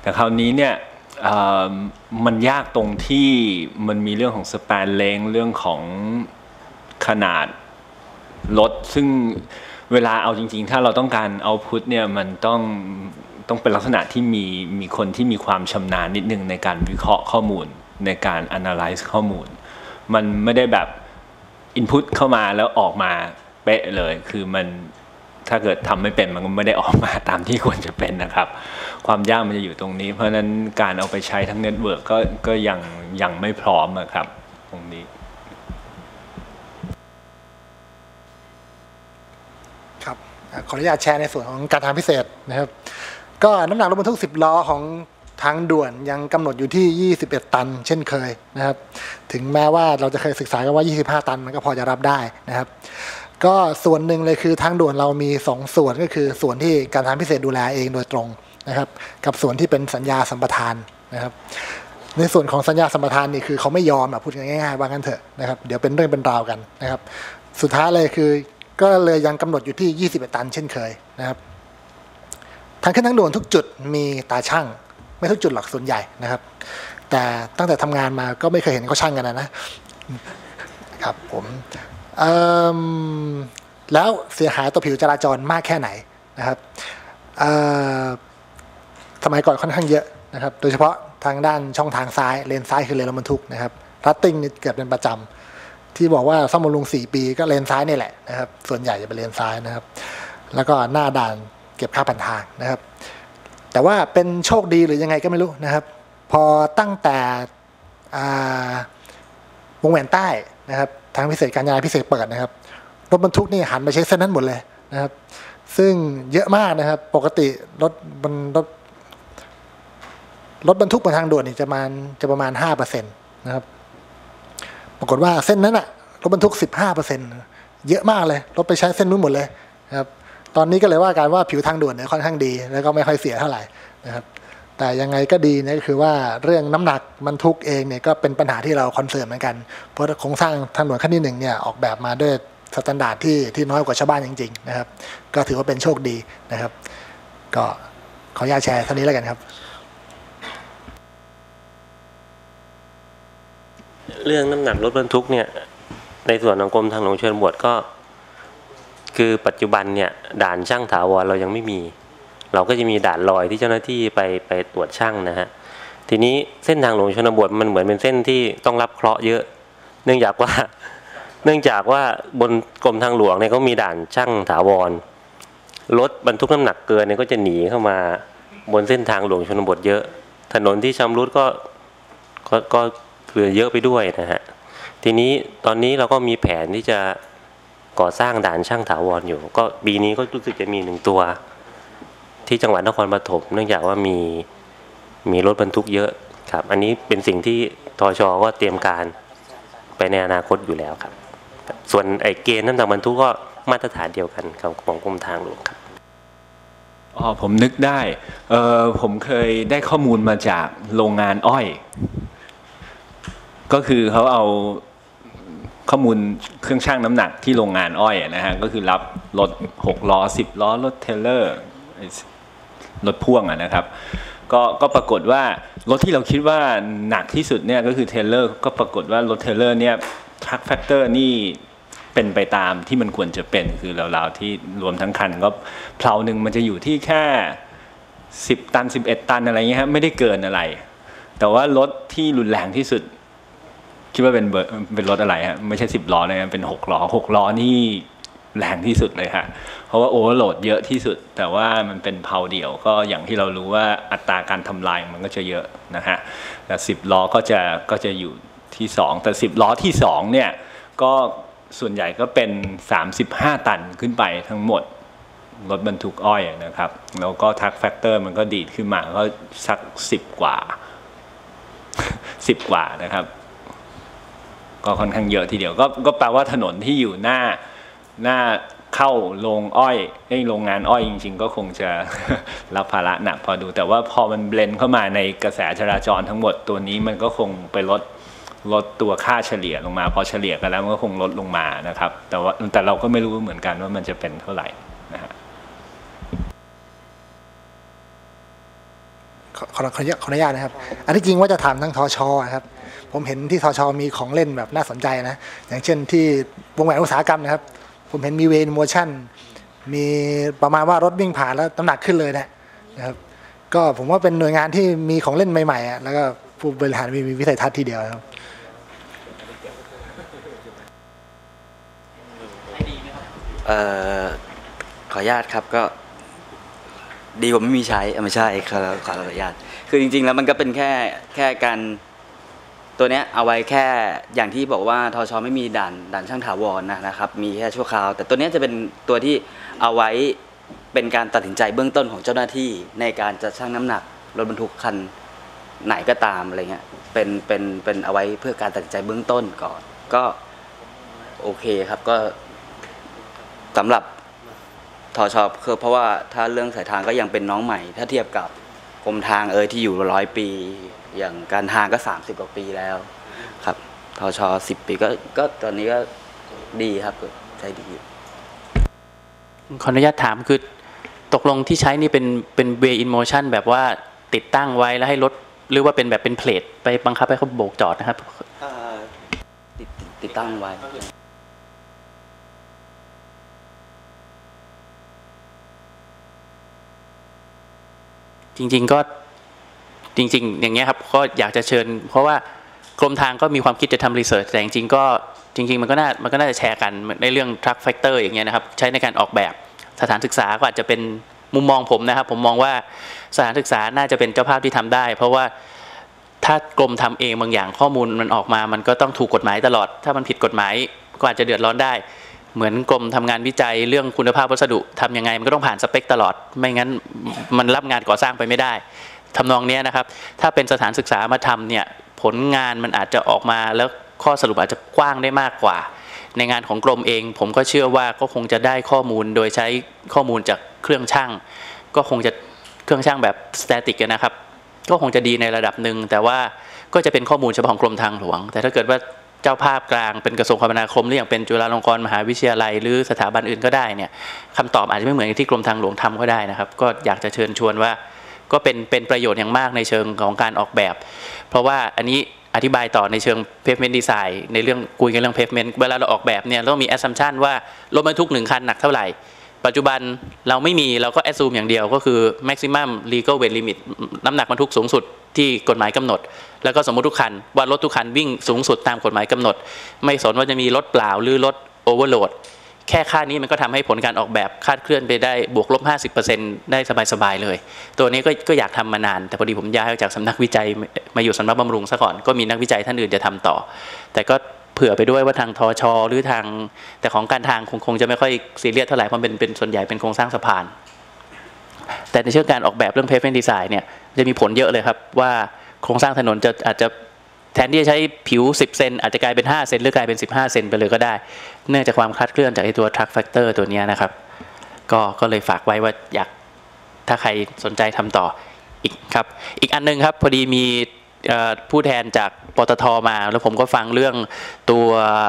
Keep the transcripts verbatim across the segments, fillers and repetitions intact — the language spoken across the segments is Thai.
แต่คราวนี้เนี่ยมันยากตรงที่มันมีเรื่องของสแปนเลงเรื่องของขนาดรถซึ่งเวลาเอาจริงๆถ้าเราต้องการเอาพุทเนี่ยมันต้องต้องเป็นลักษณะที่มีมีคนที่มีความชำนาญนิดนึงในการวิเคราะห์ข้อมูลในการ analyze ข้อมูลมันไม่ได้แบบ input เข้ามาแล้วออกมาเป๊ะเลยคือมันถ้าเกิดทำไม่เป็นมันก็ไม่ได้ออกมาตามที่ควรจะเป็นนะครับความยากมันจะอยู่ตรงนี้เพราะฉะนั้นการเอาไปใช้ทั้งเน็ตเวิร์กก็ก็ยังยังไม่พร้อมนะครับตรงนี้ครับขออนุญาตแชร์ในส่วนของการทางพิเศษนะครับก็น้ำหนักรถบรรทุกสิบล้อของทางด่วนยังกำหนดอยู่ที่ยี่สิบเอ็ดตันเช่นเคยนะครับถึงแม้ว่าเราจะเคยศึกษากันว่ายี่สิบห้าตันมันก็พอจะรับได้นะครับก็ส่วนหนึ่งเลยคือทางด่วนเรามีสองส่วนก็คือส่วนที่การทางพิเศษดูแลเองโดยตรงนะครับกับส่วนที่เป็นสัญญาสัมปทานนะครับในส่วนของสัญญาสัมปทานนี่คือเขาไม่ยอมอ่ะพูดง่ายๆว่างั้นเถอะนะครับเดี๋ยวเป็นเรื่องเป็นราวกันนะครับสุดท้ายเลยคือก็เลยยังกำหนดอยู่ที่ยี่สิบเอ็ดตันเช่นเคยนะครับทางขึ้นทางด่วนทุกจุดมีตาช่างไม่ทุกจุดหรอกส่วนใหญ่นะครับแต่ตั้งแต่ทำงานมาก็ไม่เคยเห็นเขาช่างกันนะนะครับผมแล้วเสียหายต่อผิวจราจรมากแค่ไหนนะครับสมัยก่อนค่อนข้างเยอะนะครับโดยเฉพาะทางด้านช่องทางซ้ายเลนซ้ายคือเลนรถบรรทุกนะครับรัตติ้งนี่เกิดเป็นประจำที่บอกว่าซ่อมบำรุงสี่ปีก็เลนซ้ายนี่แหละนะครับส่วนใหญ่จะเป็นเลนซ้ายนะครับแล้วก็หน้าด่านเก็บค่าผ่านทางนะครับแต่ว่าเป็นโชคดีหรือยังไงก็ไม่รู้นะครับพอตั้งแต่วงแหวนใต้นะครับทางพิเศษการจราพิเศษเปิดนะครับรถบรรทุกนี่หันไปใช้เส้นนั้นหมดเลยนะครับซึ่งเยอะมากนะครับปกติรถบรรรถรถบรรทุกบนทางด่วนนี่จะประมาณจะประมาณ ห้าเปอร์เซ็นต์ นะครับปรากฏว่าเส้นนั้นอะรถบรรทุก สิบห้าเปอร์เซ็นต์ เยอะมากเลยรถไปใช้เส้นนู้นหมดเลยนะครับตอนนี้ก็เลยว่าการว่าผิวทางด่วนเนี่ยค่อนข้างดีแล้วก็ไม่ค่อยเสียเท่าไหร่นะครับแต่ยังไงก็ดีนะก็คือว่าเรื่องน้ำหนักบรรทุกเองเนี่ยก็เป็นปัญหาที่เราคอนเซิร์นเหมือนกันเพราะโครงสร้างทางด่วนขั้นที่หนึ่งเนี่ยออกแบบมาด้วยสแตนดาร์ดที่ที่น้อยกว่าชาวบ้านจริงๆนะครับก็ถือว่าเป็นโชคดีนะครับก็ขออนุญาตแชร์เท่านี้แล้วกันครับเรื่องน้ำหนักรถบรรทุกเนี่ยในส่วนของกรมทางหลวงชนบทก็คือปัจจุบันเนี่ยด่านช่างถาวรเรายังไม่มีเราก็จะมีด่านลอยที่เจ้าหน้าที่ไปไปตรวจช่างนะฮะทีนี้เส้นทางหลวงชนบทมันเหมือนเป็นเส้นที่ต้องรับเคราะห์เยอะเนื่องจากว่าเนื่องจากว่าบนกรมทางหลวงเนี่ยเขามีด่านช่างถาวรรถบรรทุกน้ำหนักเกินเนี่ยก็จะหนีเข้ามาบนเส้นทางหลวงชนบทเยอะถนนที่ชำรุดก็ก็ก็คือเยอะไปด้วยนะฮะทีนี้ตอนนี้เราก็มีแผนที่จะก่อสร้างด่านช่างถาวรอยู่ก็ปีนี้ก็รู้สึกจะมีหนึ่งตัวที่จังหวัดนครปฐมเนื่องจากว่ามีมีรถบรรทุกเยอะครับอันนี้เป็นสิ่งที่ทช.ก็เตรียมการไปในอนาคตอยู่แล้วครับส่วนไอ้เกณฑ์น้ำหนักบรรทุกก็มาตรฐานเดียวกันของกรมทางหลวงครับอ๋อผมนึกได้เออผมเคยได้ข้อมูลมาจากโรงงานอ้อยก็คือเขาเอาข้อมูลเครื่องชั่งน้ำหนักที่โรงงานอ้อยนะฮะก็คือรับรถหกล้อสิบล้อรถเทเลอร์รถพ่วงนะครับก็ก็ปรากฏว่ารถที่เราคิดว่าหนักที่สุดเนี่ยก็คือเทเลอร์ก็ปรากฏว่ารถเทเลอร์เนี่ยทรัคแฟกเตอร์นี่เป็นไปตามที่มันควรจะเป็นคือราวๆที่รวมทั้งคันก็เพลาหนึ่งมันจะอยู่ที่แค่สิบตันสิบเอ็ดตันอะไรเงี้ยฮะไม่ได้เกินอะไรแต่ว่ารถที่รุนแรงที่สุดคิดว่าเป็นเบอร์เป็นรถอะไรฮะไม่ใช่สิบล้อนะเป็นหกล้อหกล้อนี่แรงที่สุดเลยฮะเพราะว่าโอเวอร์โหลดเยอะที่สุดแต่ว่ามันเป็นเพลาเดี่ยวก็อย่างที่เรารู้ว่าอัตราการทำลายมันก็จะเยอะนะฮะแต่สิบล้อก็จะก็จะอยู่ที่สองแต่สิบล้อที่สองเนี่ยก็ส่วนใหญ่ก็เป็นสามสิบห้าตันขึ้นไปทั้งหมดรถบรรทุกอ้อยนะครับแล้วก็ทักแฟกเตอร์มันก็ดีดขึ้นมาก็สักสิบกว่าสิบกว่านะครับก็ค่อนข้างเยอะทีเดียวก็ก็แปลว่าถนนที่อยู่หน้าหน้าเข้าโรงอ้อยไอ้โรงงานอ้อยจริงๆก็คงจะรับภาระหนักพอดูแต่ว่าพอมันเบลนด์เข้ามาในกระแสจราจรทั้งหมดตัวนี้มันก็คงไปลดลดตัวค่าเฉลี่ยลงมาพอเฉลี่ยกันแล้วมันก็คงลดลงมานะครับแต่ว่าแต่เราก็ไม่รู้เหมือนกันว่ามันจะเป็นเท่าไหร่นะฮะขอขอขออนุญาตนะครับอันที่จริงว่าจะถามทั้งทชครับผมเห็นที่ทชมีของเล่นแบบน่าสนใจนะอย่างเช่นที่วงแหวนอุตสาหกรรมนะครับผมเห็นมีเวนโมชั่นมีประมาณว่ารถวิ่งผ่านแล้วน้ำหนักขึ้นเลยนะนะครับก็ผมว่าเป็นหน่วยงานที่มีของเล่นใหม่ๆอ่ะแล้วก็ผู้บริหารมีวิสัยทัศน์ทีเดียวครับเอ่อขออนุญาตครับก็ดีกว่าไม่มีใช้ไม่ใช่ขอขออนุญาตคือจริงๆแล้วมันก็เป็นแค่แค่การตัวเนี้ยเอาไว้แค่อย่างที่บอกว่าทช.ไม่มีด่านด่านช่างถาวรนะนะครับมีแค่ชั่วคราวแต่ตัวเนี้ยจะเป็นตัวที่เอาไว้เป็นการตัดสินใจเบื้องต้นของเจ้าหน้าที่ในการจะชั่งน้ำหนักรถบรรทุกคันไหนก็ตามอะไรเงี้ยเป็นเป็นเป็นเอาไว้เพื่อการตัดสินใจเบื้องต้นก่อนก็โอเคครับก็สำหรับทช.คือเพราะว่าถ้าเรื่องสายทางก็ยังเป็นน้องใหม่ถ้าเทียบกับกรมทางเอยที่อยู่ร้อยปีอย่างการทางก็สามสิบกว่าปีแล้วครับทช.สิบปีก็ก็ตอนนี้ก็ดีครับใช้ดีขออนุญาตถามคือตกลงที่ใช้นี่เป็นเป็น way in motion แบบว่าติดตั้งไว้แล้วให้รถหรือว่าเป็นแบบเป็นเพลทไปบังคับให้เขาโบกจอดนะครับติดติดตั้งไว้จริงๆก็จริงๆอย่างเงี้ยครับก็อยากจะเชิญเพราะว่ากรมทางก็มีความคิดจะทำรีเสิร์ชแต่จริงๆก็จริงๆมันก็น่ามันก็น่าจะแชร์กันในเรื่อง truck factor อย่างเงี้ยนะครับใช้ในการออกแบบสถานศึกษาก็อาจจะเป็นมุมมองผมนะครับผมมองว่าสถานศึกษาน่าจะเป็นเจ้าภาพที่ทำได้เพราะว่าถ้ากรมทำเองบางอย่างข้อมูลมันออกมามันก็ต้องถูกกฎหมายตลอดถ้ามันผิดกฎหมายก็อาจจะเดือดร้อนได้เหมือนกรมทำงานวิจัยเรื่องคุณภาพวัสดุทำยังไงมันก็ต้องผ่านสเปคตลอดไม่งั้นมันรับงานก่อสร้างไปไม่ได้ทำนองนี้นะครับถ้าเป็นสถานศึกษามาทำเนี่ยผลงานมันอาจจะออกมาแล้วข้อสรุปอาจจะกว้างได้มากกว่าในงานของกรมเองผมก็เชื่อว่าก็คงจะได้ข้อมูลโดยใช้ข้อมูลจากเครื่องช่างก็คงจะเครื่องช่างแบบสแตติกนะครับก็คงจะดีในระดับหนึ่งแต่ว่าก็จะเป็นข้อมูลเฉพาะของกรมทางหลวงแต่ถ้าเกิดว่าเจ้าภาพกลางเป็นกระทรวงคมนาคมหรืออย่างเป็นจุฬาลงกรณ์มหาวิทยาลัยหรือสถาบันอื่นก็ได้เนี่ยคำตอบอาจจะไม่เหมือนที่กรมทางหลวงทำก็ได้นะครับก็อยากจะเชิญชวนว่าก็เป็นเป็นประโยชน์อย่างมากในเชิงของการออกแบบเพราะว่าอันนี้อธิบายต่อในเชิง pavement design ในเรื่องคุยกันเรื่อง pavement เวลาเราออกแบบเนี่ยต้องมี assumption ว่ารถบรรทุกหนึ่งคันหนักเท่าไหร่ปัจจุบันเราไม่มีเราก็ assume อย่างเดียวก็คือ maximum legal weight limit น้ำหนักบรรทุกสูงสุดที่กฎหมายกำหนดแล้วก็สมมติทุกคันว่ารถทุกคันวิ่งสูงสุดตามกฎหมายกำหนดไม่สนว่าจะมีรถเปล่าหรือรถ overload แค่ค่านี้มันก็ทำให้ผลการออกแบบคาดเคลื่อนไปได้บวกลบ ห้าสิบเปอร์เซ็นต์ ได้สบายๆเลยตัวนี้ก็ก็อยากทำมานานแต่พอดีผมย้ายออกจากสำนักวิจัยมาอยู่สำนักบำรุงซะก่อนก็มีนักวิจัยท่านอื่นจะทำต่อแต่ก็เผื่อไปด้วยว่าทางทช.หรือทางแต่ของการทางคงคงจะไม่ค่อยซีเรียสเท่าไหร่เพราะเป็นเป็นส่วนใหญ่เป็นโครงสร้างสะพานแต่ในเชิงการออกแบบเรื่อง pavement design เนี่ยจะมีผลเยอะเลยครับว่าโครงสร้างถนนจะอาจจะแทนที่จะใช้ผิวสิบเซนอาจจะกลายเป็นห้าเซนหรือกลายเป็นสิบห้าเซนไปเลยก็ได้เนื่องจากความคลาดเคลื่อนจากไอ้ตัว truck factor ตัวนี้นะครับก็ก็เลยฝากไว้ว่าอยากถ้าใครสนใจทำต่ออีกครับอีกอันนึงครับพอดีมีผู้แทนจากปตท.มาแล้วผมก็ฟังเรื่องตัว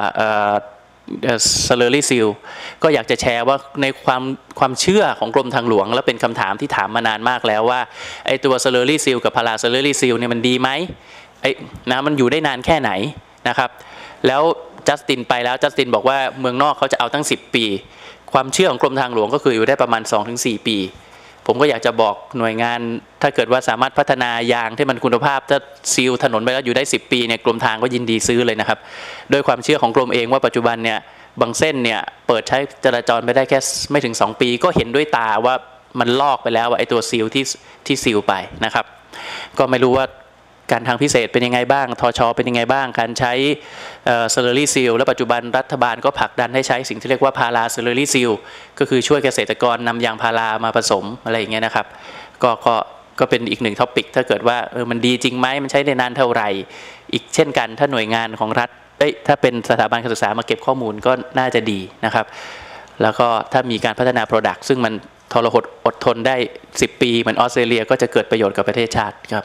slurry seal ก็อยากจะแชร์ว่าในความความเชื่อของกรมทางหลวงและเป็นคำถามที่ถามมานานมากแล้วว่าไอ้ตัว slurry seal กับ para slurry seal เนี่ยมันดีไหมไอ้นะมันอยู่ได้นานแค่ไหนนะครับแล้วจัสตินไปแล้วจัสตินบอกว่าเมืองนอกเขาจะเอาตั้งสิบปีความเชื่อของกรมทางหลวงก็คืออยู่ได้ประมาณ สองถึงสี่ ปีผมก็อยากจะบอกหน่วยงานถ้าเกิดว่าสามารถพัฒนายางที่มันคุณภาพถ้าซีลถนนไปแล้วอยู่ได้สิบปีเนี่ยกรมทางก็ยินดีซื้อเลยนะครับโดยความเชื่อของกรมเองว่าปัจจุบันเนี่ยบางเส้นเนี่ยเปิดใช้จราจรไปได้แค่ไม่ถึงสองปีก็เห็นด้วยตาว่ามันลอกไปแล้วไอ้ตัวซีลที่ที่ซีลไปนะครับก็ไม่รู้ว่าการทางพิเศษเป็นยังไงบ้างทช.เป็นยังไงบ้างการใช้slurry seal และปัจจุบันรัฐบาลก็ผลักดันให้ใช้สิ่งที่เรียกว่า para slurry seal ก็คือช่วยเกษตรกรนำยางพารามาผสมอะไรอย่างเงี้ยนะครับก็ก็ก็เป็นอีกหนึ่งท็อปิกถ้าเกิดว่าเออมันดีจริงไหมมันใช้ได้นานเท่าไหร่อีกเช่นกันถ้าหน่วยงานของรัฐเอ้ยถ้าเป็นสถาบันการศึกษามาเก็บข้อมูลก็น่าจะดีนะครับแล้วก็ถ้ามีการพัฒนา product ซึ่งมันทรหดอดทนได้สิบปีเหมือนออสเตรเลียก็จะเกิดประโยชน์กับประเทศชาติครับ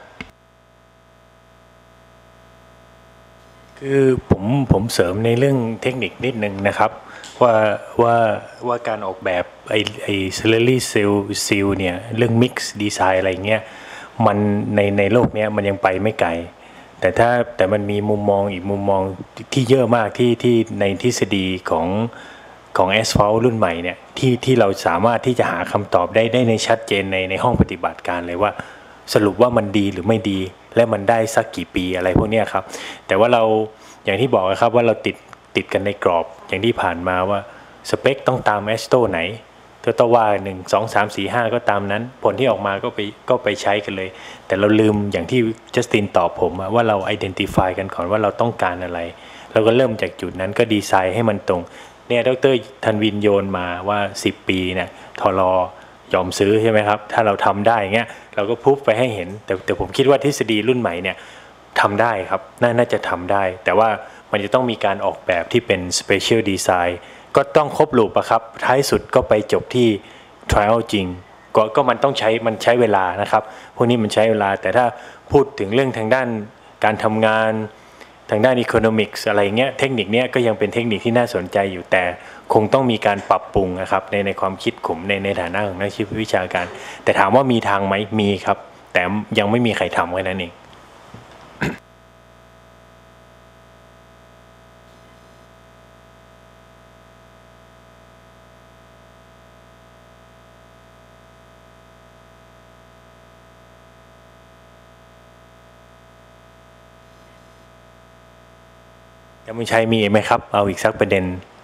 คือผมผมเสริมในเรื่องเทคนิคนิดนึงนะครับว่าว่าว่าการออกแบบไอไอ slurry seal seal เนี่ยเรื่อง mix design อะไรเงี้ยมันในในโลกนี้มันยังไปไม่ไกลแต่ถ้าแต่มันมีมุมมองอีกมุมมองที่เยอะมากที่ที่ในทฤษฎีของของ Asphalt รุ่นใหม่เนี่ยที่ที่เราสามารถที่จะหาคำตอบได้ได้ในชัดเจนในในห้องปฏิบัติการเลยว่าสรุปว่ามันดีหรือไม่ดีและมันได้สักกี่ปีอะไรพวกนี้ครับแต่ว่าเราอย่างที่บอกครับว่าเราติดติดกันในกรอบอย่างที่ผ่านมาว่าสเปคต้องตาม Astro ไหนเธอต้องว่าหนึ่งสองสามสี่ห้าก็ตามนั้นผลที่ออกมาก็ไปก็ไปใช้กันเลยแต่เราลืมอย่างที่จัสตินตอบผมว่าเรา identify กันก่อนว่าเราต้องการอะไรเราก็เริ่มจากจุดนั้นก็ดีไซน์ให้มันตรงเนี่ยดร.ธันวินโยนมาว่าสิบปีเนี่ยทรยอมซื้อใช่ไหมครับถ้าเราทำได้เงี้ยเราก็พูดไปให้เห็นแต่แต่ผมคิดว่าทฤษฎีรุ่นใหม่เนี่ยทำได้ครับน่าน่าจะทำได้แต่ว่ามันจะต้องมีการออกแบบที่เป็น special designก็ต้องครบลูปอะครับท้ายสุดก็ไปจบที่ trial จริงก็ก็มันต้องใช้มันใช้เวลานะครับพวกนี้มันใช้เวลาแต่ถ้าพูดถึงเรื่องทางด้านการทำงานทางด้าน economics อะไรเงี้ยเทคนิคเนี้ยก็ยังเป็นเทคนิคที่น่าสนใจอยู่แต่คงต้องมีการปรับปรุงนะครับในในความคิดผมในในฐานะของนักวิชาการแต่ถามว่ามีทางไหมมีครับแต่ยังไม่มีใครทำแค่นั้นเองยังไม่ใช่มีไหมครับเอาอีกสักประเด็น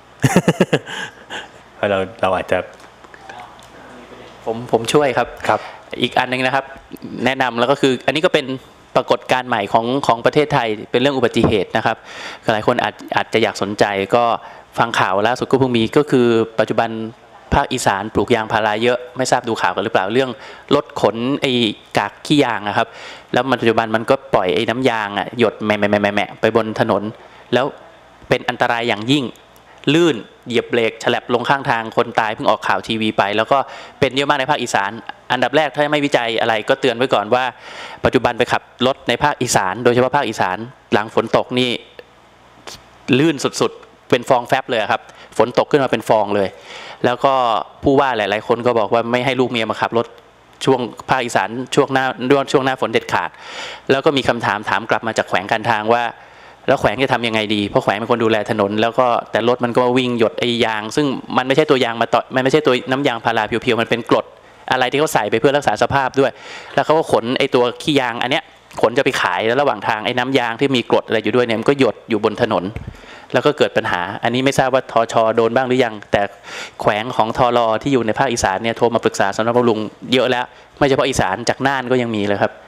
เพราะเราเราอาจจะผมผมช่วยครับครับอีกอันนึงนะครับแนะนำแล้วก็คืออันนี้ก็เป็นปรากฏการณ์ใหม่ของของประเทศไทยเป็นเรื่องอุบัติเหตุนะครับหลายคนอาจอาจจะอยากสนใจก็ฟังข่าวล่าสุดก็เพิ่งมีก็คือปัจจุบันภาคอีสานปลูกยางพาราเยอะไม่ทราบดูข่าวกันหรือเปล่าเรื่องรถขนไอ้กากขี้ยางนะครับแล้วปัจจุบันมันก็ปล่อยไอ้น้ำยางอ่ะหยดแหม่แหม่แหม่แหม่ไปบนถนนแล้วเป็นอันตรายอย่างยิ่งลื่นเหยียบเบรกฉลับลงข้างทางคนตายเพิ่งออกข่าวทีวีไปแล้วก็เป็นเยอะมากในภาคอีสานอันดับแรกถ้าไม่วิจัยอะไรก็เตือนไว้ก่อนว่าปัจจุบันไปขับรถในภาคอีสานโดยเฉพาะภาคอีสานหลังฝนตกนี่ลื่นสุดๆเป็นฟองแฟบเลยครับฝนตกขึ้นมาเป็นฟองเลยแล้วก็ผู้ว่าหลายๆคนก็บอกว่าไม่ให้ลูกเมียมาขับรถช่วงภาคอีสานช่วงหน้าช่วงหน้าฝนเด็ดขาดแล้วก็มีคำถามถามกลับมาจากแขวงการทางว่าแล้วแขวงจะทำยังไงดีเพราะแขวงเป็นคนดูแลถนนแล้วก็แต่รถมันก็วิ่งหยดไอ้ยางซึ่งมันไม่ใช่ตัวยางมาต่อมันไม่ใช่ตัวน้ำยางพาราเพียวๆมันเป็นกรดอะไรที่เขาใส่ไปเพื่อรักษาสภาพด้วยแล้วเขาก็ขนไอ้ตัวขี้ยางอันเนี้ยขนจะไปขายแล้วระหว่างทางไอ้น้ำยางที่มีกรดอะไรอยู่ด้วยเนี่ยมันก็หยดอยู่บนถนนแล้วก็เกิดปัญหาอันนี้ไม่ทราบว่าทช.โดนบ้างหรือยังแต่แขวงของทร.ที่อยู่ในภาคอีสานเนี่ยโทรมาปรึกษาสำนักบำรุงเยอะแล้วไม่เฉพาะอีสานจากน่านก็ยังมีเลยครับ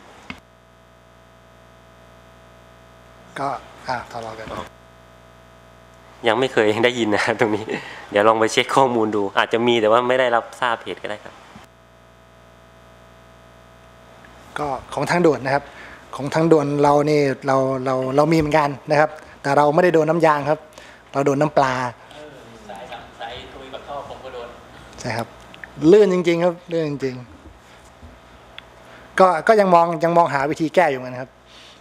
ก็อ่ะทะเลาะกันยังไม่เคยได้ยินนะตรงนี้เดี๋ยวลองไปเช็คข้อมูลดูอาจจะมีแต่ว่าไม่ได้รับทราบเหตุก็ได้ครับก็ของทางด่วนนะครับของทางด่วนเรานี่เราเราเรามีเหมือนกันนะครับแต่เราไม่ได้โดนน้ำยางครับเราโดนน้ำปลาสายสายทุยกับท่อผมก็โดนใช่ครับลื่นจริงๆครับลื่นจริงๆก็ก็ยังมองยังมองหาวิธีแก้อยู่เหมือนกันครับ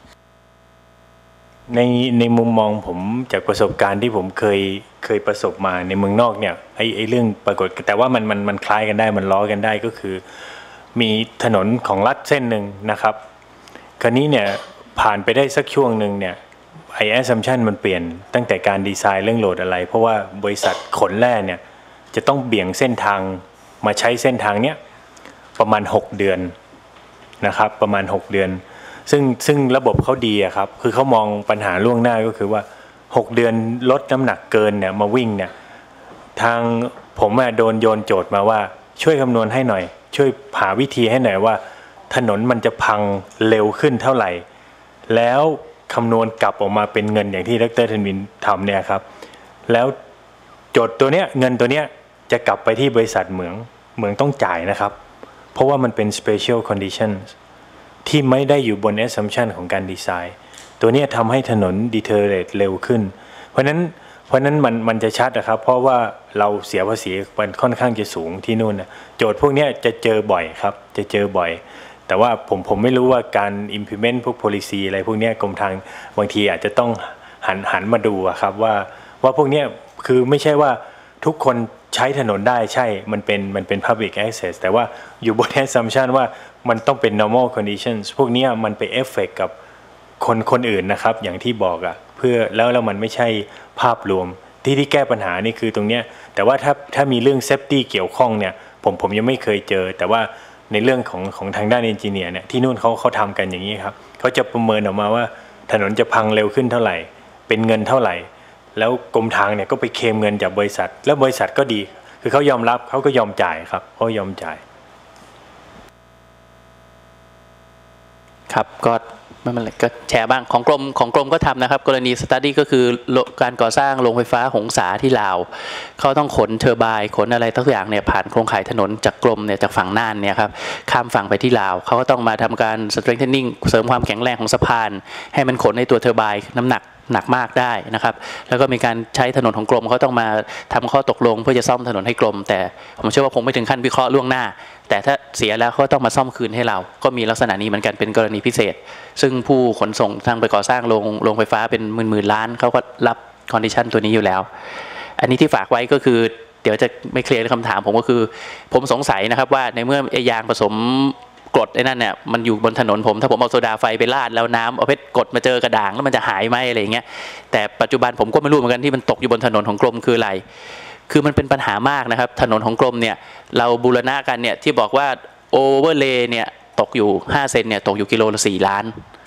ในในมุมมองผมจากประสบการณ์ที่ผมเคยเคยประสบมาในเมืองนอกเนี่ยไอ้ไอ้เรื่องปรากฏแต่ว่ามันมันมันคล้ายกันได้มันล้อกันได้ก็คือมีถนนของรัฐเส้นหนึ่งนะครับคราวนี้เนี่ยผ่านไปได้สักช่วงหนึ่งเนี่ยไอ้ assumption มันเปลี่ยนตั้งแต่การดีไซน์เรื่องโหลดอะไรเพราะว่าบริษัทขนแร่เนี่ยจะต้องเบี่ยงเส้นทางมาใช้เส้นทางเนี้ยประมาณหกเดือนนะครับประมาณหกเดือนซึ่งซึ่งระบบเขาดีอะครับคือเขามองปัญหาล่วงหน้าก็คือว่าหกเดือนลดน้ำหนักเกินเนี่ยมาวิ่งเนี่ยทางผมอะโดนโยนโจทย์มาว่าช่วยคำนวณให้หน่อยช่วยหาวิธีให้หน่อยว่าถนนมันจะพังเร็วขึ้นเท่าไหร่แล้วคำนวณกลับออกมาเป็นเงินอย่างที่ดร.ธันวินทำเนี่ยครับแล้วโจทย์ตัวเนี้ยเงินตัวเนี้ยจะกลับไปที่บริษัทเหมืองเหมืองต้องจ่ายนะครับเพราะว่ามันเป็น special conditions ที่ไม่ได้อยู่บน assumption ของการดีไซน์ตัวนี้ทำให้ถนน deteriorate เร็วขึ้นเพราะนั้นเพราะนั้นมันมันจะชัดนะครับเพราะว่าเราเสียภาษีมันค่อนข้างจะสูงที่นู่นนะโจทย์พวกนี้จะเจอบ่อยครับจะเจอบ่อยแต่ว่าผมผมไม่รู้ว่าการ implement พวก policy อะไรพวกนี้กรมทางบางทีอาจจะต้องหันหันมาดูครับว่าว่าพวกนี้คือไม่ใช่ว่าทุกคนใช้ถนนได้ใช่มันเป็นมันเป็น public access แต่ว่าอยู่บน assumption ว่ามันต้องเป็น normal conditions พวกนี้มันไป effect กับคนคนอื่นนะครับอย่างที่บอกอะเพื่อแล้วแล้วมันไม่ใช่ภาพรวมที่ที่แก้ปัญหานี่คือตรงเนี้ยแต่ว่าถ้าถ้ามีเรื่อง safety เกี่ยวข้องเนี่ยผมผมยังไม่เคยเจอแต่ว่าในเรื่องของของทางด้านเอนจิเนียร์เนี่ยที่นู่นเขาเขาทำกันอย่างนี้ครับเขาจะประเมินออกมาว่าถนนจะพังเร็วขึ้นเท่าไหร่เป็นเงินเท่าไหร่แล้วกรมทางเนี่ยก็ไปเคลมเงินจากบริษัทแล้วบริษัทก็ดีคือเขายอมรับเขาก็ยอมจ่ายครับเขายอมจ่ายครับก็ไม่เป็นไรก็แชร์บ้างของกรมของกรมก็ทำนะครับกรณีสตั๊ดดี้ก็คือการก่อสร้างโรงไฟฟ้าหงสาที่ลาวเขาต้องขนเทอร์ไบน์ขนอะไรทั้งอย่างเนี่ยผ่านโครงข่ายถนนจากกรมเนี่ยจากฝั่งน่านเนี่ยครับข้ามฝั่งไปที่ลาวเขาก็ต้องมาทำการ strengthening เสริมความแข็งแรงของสะพานให้มันขนในตัวเทอร์ไบน์น้ำหนักหนักมากได้นะครับแล้วก็มีการใช้ถนนของกรมเขาต้องมาทำข้อตกลงเพื่อจะซ่อมถนนให้กรมแต่ผมเชื่อว่าคงไม่ถึงขั้นวิเคราะห์ล่วงหน้าแต่ถ้าเสียแล้วเขาต้องมาซ่อมคืนให้เราก็มีลักษณะนี้เหมือนกันเป็นกรณีพิเศษซึ่งผู้ขนส่งทางไปก่อสร้างโรงโรงไฟฟ้าเป็นหมื่นๆล้านเขาก็รับคอนดิชันตัวนี้อยู่แล้วอันนี้ที่ฝากไว้ก็คือเดี๋ยวจะไม่เคลียร์คำถามผมก็คือผมสงสัยนะครับว่าในเมื่อไอ้ยางผสมกรดไอ้นั่นเนี่ยมันอยู่บนถนนผมถ้าผมเอาโซดาไฟไปราดแล้วน้ำเอาเพชรกรดมาเจอกระด่างแล้วมันจะหายไหมอะไรอย่างเงี้ยแต่ปัจจุบันผมก็ไม่รู้เหมือนกันที่มันตกอยู่บนถนนของกรมคืออะไรคือมันเป็นปัญหามากนะครับถนนของกรมเนี่ยเราบูรณะกันเนี่ยที่บอกว่าโอเวอร์เลย์เนี่ยตกอยู่ห้าเซนเนี่ยตกอยู่กิโลละสี่ล้าน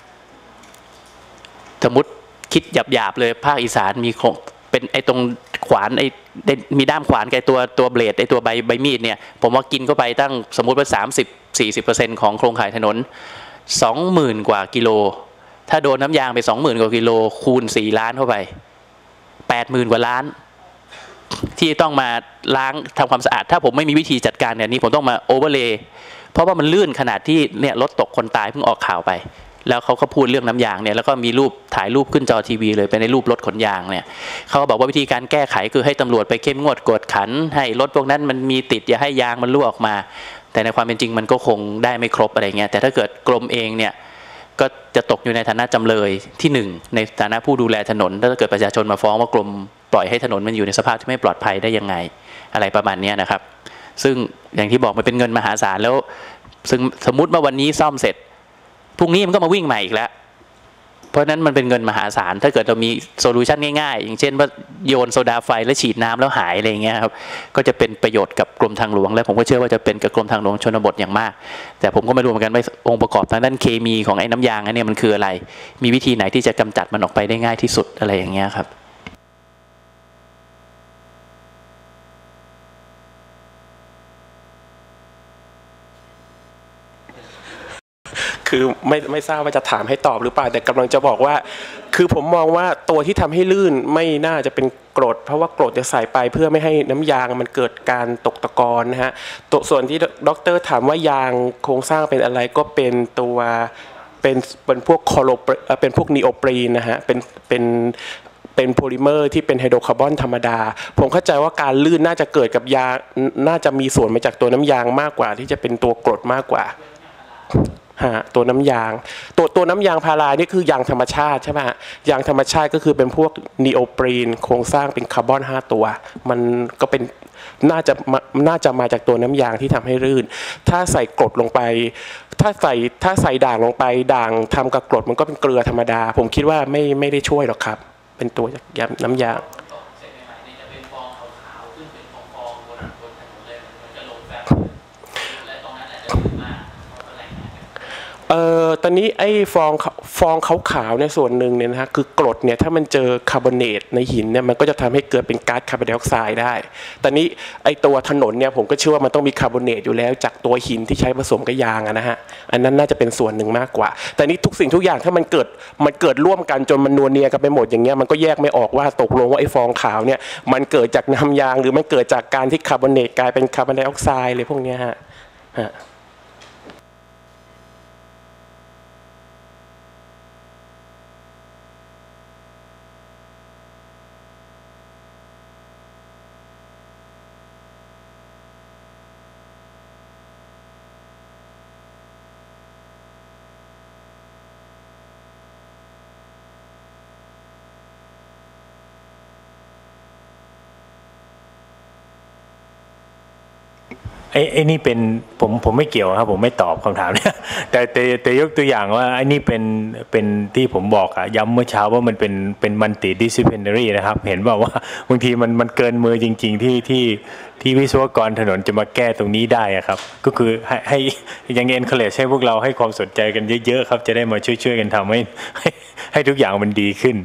สมมติคิดหยาบๆเลยภาคอีสานมีเป็นไอ้ตรงขวานไอ้มีด้ามขวานไอ้ตัวตัวเบลดไอ้ตัวใบใบมีดเนี่ยผมว่ากินเข้าไปตั้งสมมุติว่าสามสิบ สี่สิบเปอร์เซ็นต์ ของโครงข่ายถนน สองหมื่น กว่ากิโลถ้าโดนน้ำยางไป สองหมื่น กว่ากิโลคูณสี่ล้านเข้าไป แปดหมื่น กว่าล้านที่ต้องมาล้างทำความสะอาดถ้าผมไม่มีวิธีจัดการเนี่ยนี้ผมต้องมาโอเวอร์เลย์เพราะว่ามันลื่นขนาดที่เนี่ยรถตกคนตายเพิ่งออกข่าวไปแล้วเขาก็พูดเรื่องน้ำยางเนี่ยแล้วก็มีรูปถ่ายรูปขึ้นจอทีวีเลยเป็นในรูปรถขนยางเนี่ยเขาก็บอกว่าวิธีการแก้ไขคือให้ตำรวจไปเข้มงวดกวดขันให้รถพวกนั้นมันมีติดอย่าให้ยางมันรั่วออกมาแต่ในความเป็นจริงมันก็คงได้ไม่ครบอะไรเงี้ยแต่ถ้าเกิดกรมเองเนี่ยก็จะตกอยู่ในฐานะจำเลยที่หนึ่งในฐานะผู้ดูแลถนนถ้าเกิดประชาชนมาฟ้องว่ากรมปล่อยให้ถนนมันอยู่ในสภาพที่ไม่ปลอดภัยได้ยังไงอะไรประมาณนี้นะครับซึ่งอย่างที่บอกมันเป็นเงินมหาศาลแล้วซึ่งสมมุติว่าวันนี้ซ่อมเสร็จพรุ่งนี้มันก็มาวิ่งใหม่อีกแล้วเพราะนั้นมันเป็นเงินมหาศาลถ้าเกิดเรามีโซลูชันง่ายๆอย่างเช่นว่าโยนโซดาไฟแล้วฉีดน้ำแล้วหายอะไรอย่างเงี้ยครับก็จะเป็นประโยชน์กับกรมทางหลวงและผมก็เชื่อว่าจะเป็นกับกรมทางหลวงชนบทอย่างมากแต่ผมก็ไม่รู้เหมือนกันว่าองค์ประกอบทางด้านเคมีของไอ้น้ำยางอันนี้มันคืออะไรมีวิธีไหนที่จะกำจัดมันออกไปได้ง่ายที่สุดอะไรอย่างเงี้ยครับคือไม่ไม่ทราบว่าจะถามให้ตอบหรือเปล่าแต่กำลังจะบอกว่าคือผมมองว่าตัวที่ทำให้ลื่นไม่น่าจะเป็นกรดเพราะว่ากรดจะใส่ไปเพื่อไม่ให้น้ำยางมันเกิดการตกตะกอนนะฮะตัวส่วนที่ด็อกเตอร์ถามว่ายางโครงสร้างเป็นอะไรก็เป็นตัวเป็นเป็นพวกคอโลเป็นพวกนีโอปรีนนะฮะเป็นเป็นเป็นโพลิเมอร์ที่เป็นไฮโดรคาร์บอนธรรมดาผมเข้าใจว่าการลื่นน่าจะเกิดกับยางน่าจะมีส่วนมาจากตัวน้ำยางมากกว่าที่จะเป็นตัวกรดมากกว่าฮะตัวน้ำยางตัวตัวน้ำยางพารานี่คือยางธรรมชาติใช่ไหมฮะยางธรรมชาติก็คือเป็นพวกนีโอปรีนโครงสร้างเป็นคาร์บอนห้าตัวมันก็เป็นน่าจะน่าจะมาจากตัวน้ำยางที่ทำให้รื่นถ้าใส่กรดลงไปถ้าใส่ถ้าใส่ด่างลงไปด่างทำกับกรดมันก็เป็นเกลือธรรมดาผมคิดว่าไม่ไม่ได้ช่วยหรอกครับเป็นตัวจากน้ำยางเอ่อตอนนี้ไอ้ฟองฟองขาวๆในส่วนหนึ่งเนี่ยนะฮะคือกรดเนี่ยถ้ามันเจอคาร์บอเนตในหินเนี่ยมันก็จะทำให้เกิดเป็นก๊าซคาร์บอนไดออกไซด์ได้ตอนนี้ไอ้ตัวถนนเนี่ยผมก็เชื่อว่ามันต้องมีคาร์บอเนตอยู่แล้วจากตัวหินที่ใช้ผสมกับยางนะฮะอันนั้นน่าจะเป็นส่วนหนึ่งมากกว่าแต่นี้ทุกสิ่งทุกอย่างถ้ามันเกิดมันเกิดร่วมกันจนมันนัวเนียกันไปหมดอย่างเงี้ยมันก็แยกไม่ออกว่าตกลงว่าไอ้ฟองขาวเนี่ยมันเกิดจากน้ำยางหรือมันเกิดจากการที่คาร์บอเนตกลายเป็นคาร์บอนไดออกไซด์เลยพวกเนี้ยฮะฮะไอ้ไอ้นี่เป็นผมผมไม่เกี่ยวครับผมไม่ตอบคำถามเนี่ยแต่แต่แต่ยกตัวอย่างว่าไอ้นี่เป็นเป็นที่ผมบอกอะย้ำเมื่อเช้าว่ามันเป็นเป็นมัลติดิสซิ พลินารีนะครับเห็นบอกว่าบางทีมันมันเกินมือจริงๆที่ที่ที่วิศวกรถนนจะมาแก้ตรงนี้ได้อะครับก็คือให้ให้ยังเอ็นเคอเรจให้พวกเราให้ความสนใจกันเยอะๆครับจะได้มาช่วยๆกันทำให้ให้ให้ทุกอย่างมันดีขึ้น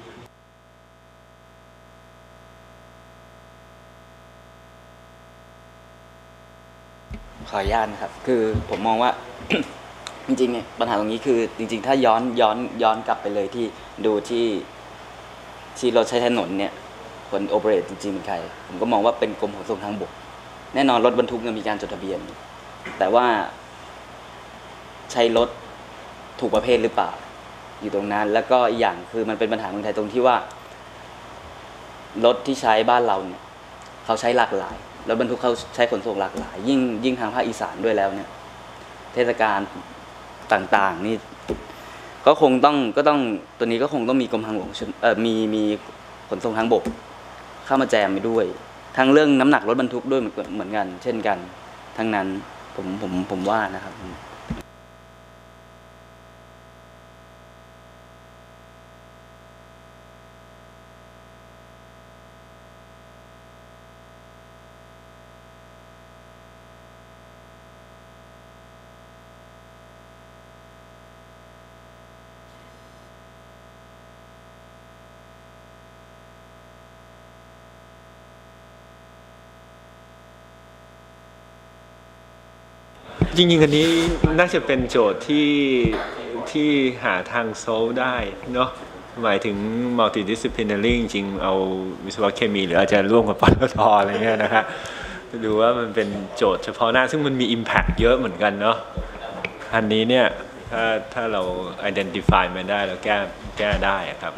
ขออนุญาตนะครับคือผมมองว่า จริงๆเนี่ยปัญหาตรงนี้คือจริงๆถ้าย้อนย้อนย้อนกลับไปเลยที่ดูที่ที่เราใช้ถนนเนี่ยคนโอเปเรตจริงๆเป็นใครผมก็มองว่าเป็นกรมขนส่งทางบกแน่นอนรถบรรทุกเนี่ยมีการจดทะเบียนแต่ว่าใช้รถถูกประเภทหรือเปล่าอยู่ตรงนั้นแล้วก็อีกอย่างคือมันเป็นปัญหาเมืองไทยตรงที่ว่ารถที่ใช้บ้านเราเนี่ยเขาใช้หลากหลายรถบรรทุกเขาใช้ขนส่งหลากหลายยิ่งยิ่งทางภาคอีสานด้วยแล้วเนี่ยเทศกาลต่างๆนี่ก็คงต้องก็ต้องตัวนี้ก็คงต้องมีกรมทางหลวงเอ่อมีมีขนส่งทางบกเข้ามาแจมไปด้วยทั้งเรื่องน้ำหนักรถบรรทุกด้วยเหมือนกันเช่นกันทั้งนั้นผมผมผมว่านะครับจริงๆอันนี้น่าจะเป็นโจทย์ที่ที่หาทางโซลได้เนาะหมายถึง multidisciplinary จริงๆเอาวิศวะเคมีหรืออาจจะร่วมกับปตทอะไรเงี้ยนะครับดูว่ามันเป็นโจทย์เฉพาะหน้าซึ่งมันมี impact เยอะเหมือนกันเนาะอันนี้เนี่ยถ้าถ้าเรา identify มันได้แล้วแก้แก้ได้ครับ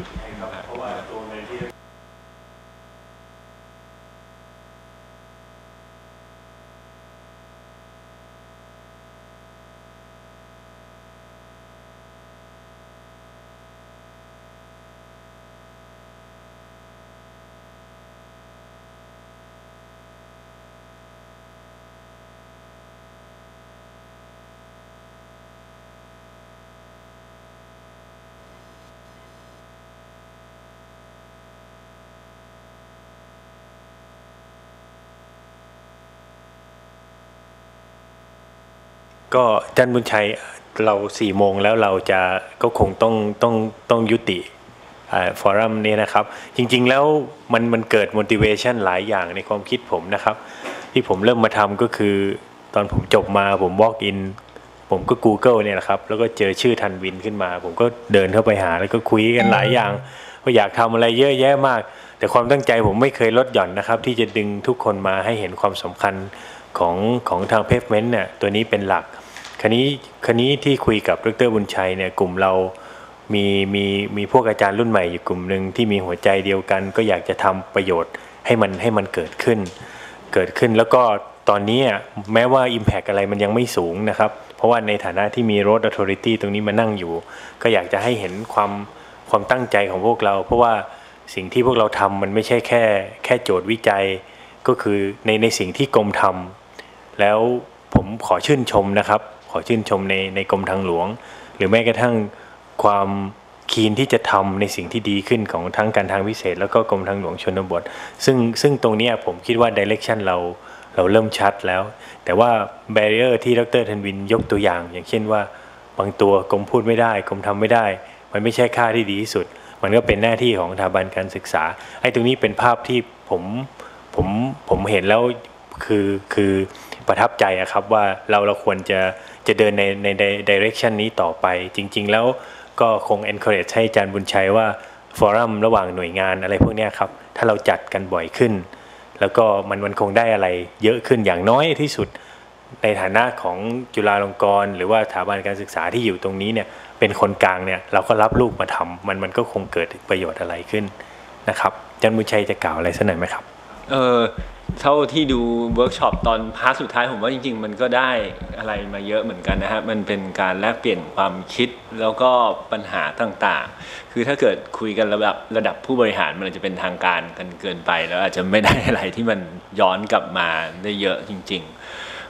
ก็อาจารย์บุญชัยเราสี่โมงแล้วเราจะก็คงต้องต้องต้องยุติฟอรัมนี้นะครับจริงๆแล้วมันมันเกิด motivation หลายอย่างในความคิดผมนะครับที่ผมเริ่มมาทำก็คือตอนผมจบมาผม walk in ผมก็ Google เนี่ยนะครับแล้วก็เจอชื่อทันวินขึ้นมาผมก็เดินเข้าไปหาแล้วก็คุยกันหลายอย่างว่าอยากทำอะไรเยอะแยะมากแต่ความตั้งใจผมไม่เคยลดหย่อนนะครับที่จะดึงทุกคนมาให้เห็นความสำคัญของของทาง pavement เนี่ยตัวนี้เป็นหลักคันนี้คันนี้ที่คุยกับดร.บุญชัยเนี่ยกลุ่มเรามีมีมีพวกอาจารย์รุ่นใหม่อยู่กลุ่มหนึ่งที่มีหัวใจเดียวกันก็อยากจะทำประโยชน์ให้มันให้มันเกิดขึ้นเกิดขึ้นแล้วก็ตอนนี้แม้ว่า impact อะไรมันยังไม่สูงนะครับเพราะว่าในฐานะที่มี road authority ตรงนี้มานั่งอยู่ก็อยากจะให้เห็นความความตั้งใจของพวกเราเพราะว่าสิ่งที่พวกเราทำมันไม่ใช่แค่แค่โจทย์วิจัยก็คือในในสิ่งที่กรมทำแล้วผมขอชื่นชมนะครับขอชื่นชมในในกรมทางหลวงหรือแม้กระทั่งความคีนที่จะทำในสิ่งที่ดีขึ้นของทั้งการทางพิเศษแล้วก็กรมทางหลวงชนบทซึ่งซึ่งตรงนี้ผมคิดว่า direction เราเราเริ่มชัดแล้วแต่ว่า barrier ที่ดร.ธันวินยกตัวอย่างอย่างเช่นว่าบางตัวกรมพูดไม่ได้กรมทำไม่ได้มันไม่ใช่ค่าที่ดีที่สุดมันก็เป็นหน้าที่ของสถาบันการศึกษาไอ้ตรงนี้เป็นภาพที่ผมผมผมเห็นแล้วคือคือประทับใจอะครับว่าเราเราควรจะจะเดินในใน direction นี้ต่อไปจริงๆแล้วก็คง encourage ให้อาจารย์บุญชัยว่าฟอรัมระหว่างหน่วยงานอะไรพวกนี้ครับถ้าเราจัดกันบ่อยขึ้นแล้วก็มันมันคงได้อะไรเยอะขึ้นอย่างน้อยที่สุดในฐานะของจุฬาลงกรณ์หรือว่าสถาบันการศึกษาที่อยู่ตรงนี้เนี่ยเป็นคนกลางเนี่ยเราก็รับลูกมาทำมันมันก็คงเกิดประโยชน์อะไรขึ้นนะครับอาจารย์บุญชัยจะกล่าวอะไรสักหน่อยไหมครับเออเท่าที่ดูเวิร์กช็อปตอนพาร์ทสุดท้ายผมว่าจริงๆมันก็ได้อะไรมาเยอะเหมือนกันนะฮะมันเป็นการแลกเปลี่ยนความคิดแล้วก็ปัญหาต่างๆคือถ้าเกิดคุยกันระดับระดับผู้บริหารมันจะเป็นทางการกันเกินไปแล้วอาจจะไม่ได้อะไรที่มันย้อนกลับมาได้เยอะจริงๆ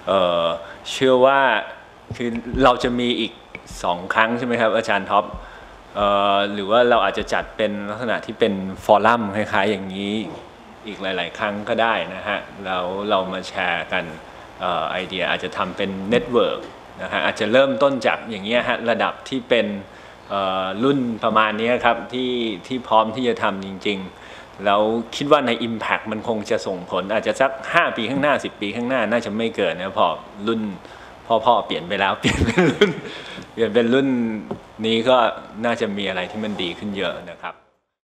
เอ่อเชื่อว่าคือเราจะมีอีกสองครั้งใช่ไหมครับอาจารย์ท็อปเอ่อหรือว่าเราอาจจะจัดเป็นลักษณะที่เป็นฟอรัมคล้ายๆอย่างนี้อีกหลายๆครั้งก็ได้นะฮะแล้วเรามาแชร์กันเอ่อไอเดียอาจจะทำเป็นเน็ตเวิร์กนะฮะอาจจะเริ่มต้นจากอย่างเงี้ยฮะระดับที่เป็นเอ่อรุ่นประมาณนี้ครับที่ที่พร้อมที่จะทำจริงๆแล้วคิดว่าใน Impact มันคงจะส่งผลอาจจะสักห้าปีข้างหน้าสิบปีข้างหน้าน่าจะไม่เกินนะพอรุ่นพ่อพ่อเปลี่ยนไปแล้วเปลี่ยนเป็นรุ่นเปลี่ยนเป็นรุ่นนี้ก็น่าจะมีอะไรที่มันดีขึ้นเยอะนะครับ